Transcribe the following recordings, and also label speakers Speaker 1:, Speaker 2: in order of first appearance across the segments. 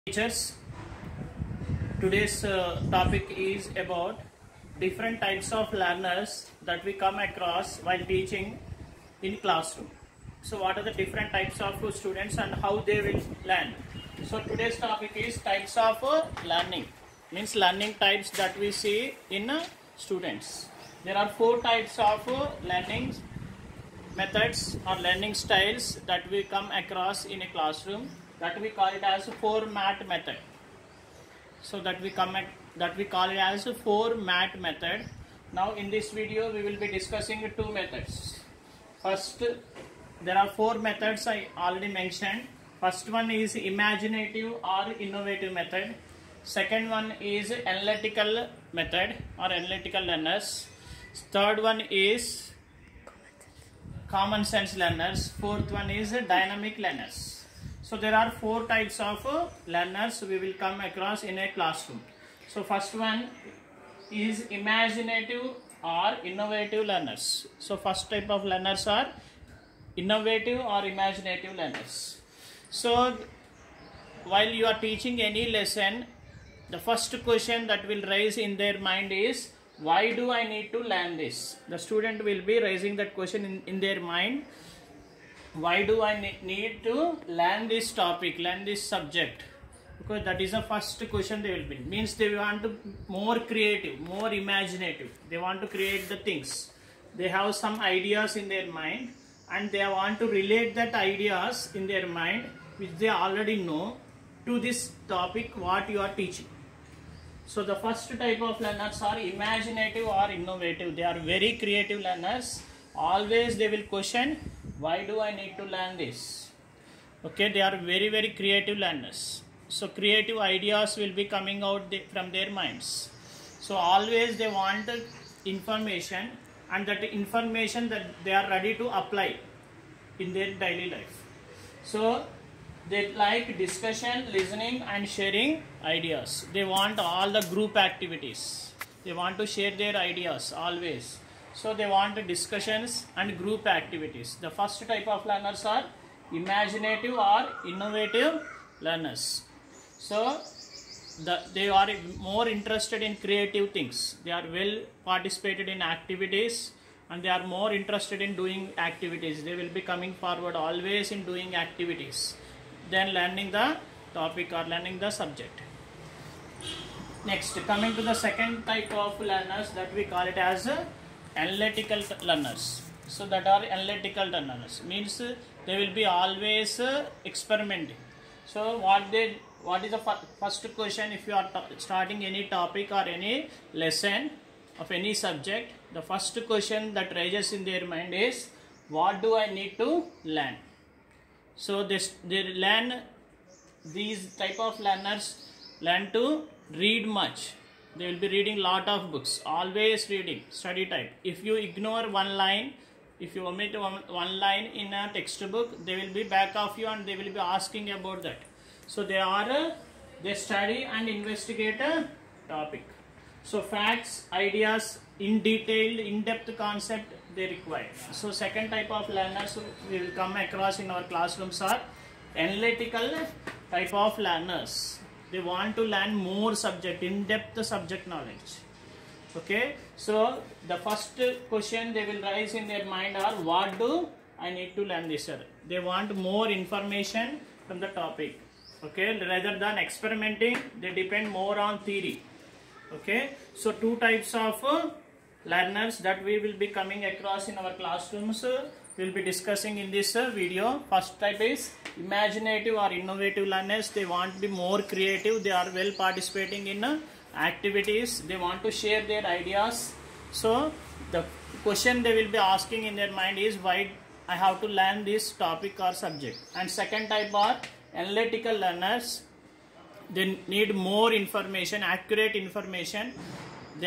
Speaker 1: Teachers, today's topic is about different types of learners that we come across while teaching in classroom. So what are the different types of students and how they will learn? So today's topic is types of learning, means learning types that we see in students. There are four types of learning methods or learning styles that we come across in a classroom, that we call it as format method. So that we call it as format method. Now in this video we will be discussing two methods. First, there are four methods I already mentioned. First one is imaginative or innovative method. Second one is analytical method or analytical learners. Third one is common sense learners. Fourth one is dynamic learners. So there are four types of learners we will come across in a classroom. So first one is imaginative or innovative learners. So first type of learners are innovative or imaginative learners. So while you are teaching any lesson, the first question that will raise in their mind is, why do I need to learn this? The student will be raising that question in their mind. Why do I need to learn this topic, learn this subject? Because that is the first question they will be. Means they want to more creative, more imaginative. They want to create the things. They have some ideas in their mind and they want to relate that ideas in their mind which they already know to this topic what you are teaching. So the first type of learners are imaginative or innovative. They are very creative learners. Always they will question, why do I need to learn this? Okay, they are very creative learners. So creative ideas will be coming out from their minds. So always they want information, and that information that they are ready to apply in their daily life. So they like discussion, listening and sharing ideas. They want all the group activities. They want to share their ideas always. So they want discussions and group activities. The first type of learners are imaginative or innovative learners. So they are more interested in creative things. They are well participated in activities and they are more interested in doing activities. They will be coming forward always in doing activities than learning the topic or learning the subject. Next, coming to the second type of learners, that we call it as analytical learners. So that are analytical learners, means they will be always experimenting. So what is the first question if you are starting any topic or any lesson of any subject? The first question that raises in their mind is, what do I need to learn? So they learn, these type of learners learn to read much. They will be reading lot of books, always reading, study type. If you ignore one line, if you omit one line in a textbook, they will be back of you and they will be asking about that. So they study and investigate a topic. So facts, ideas, in detailed, in-depth concept they require. So second type of learners we will come across in our classrooms are analytical type of learners. They want to learn more subject, in-depth subject knowledge. Okay, so the first question they will raise in their mind are, what do I need to learn this, sir? They want more information from the topic. Okay, rather than experimenting, they depend more on theory. Okay, so two types of learners that we will be coming across in our classrooms we will be discussing in this video. First type is imaginative or innovative learners. They want to be more creative. They are well participating in activities. They want to share their ideas. So the question they will be asking in their mind is, why I have to learn this topic or subject. And second type are analytical learners. They need more information, accurate information. They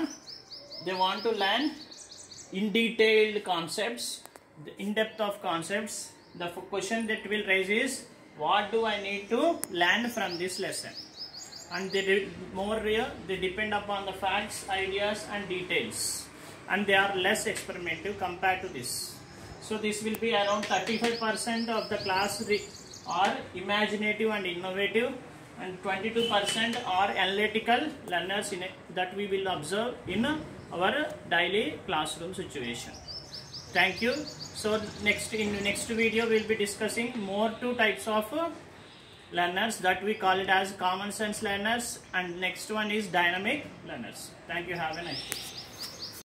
Speaker 1: want to learn in detailed concepts, in depth of concepts. The question that will raise is, what do I need to learn from this lesson? And they depend upon the facts, ideas and details, and they are less experimental compared to this. So this will be around 35% of the class are imaginative and innovative, and 22% are analytical learners that we will observe in our daily classroom situation. Thank you. So in the next video we will be discussing more two types of learners that we call it as common sense learners, and next one is dynamic learners. Thank you. Have a nice day.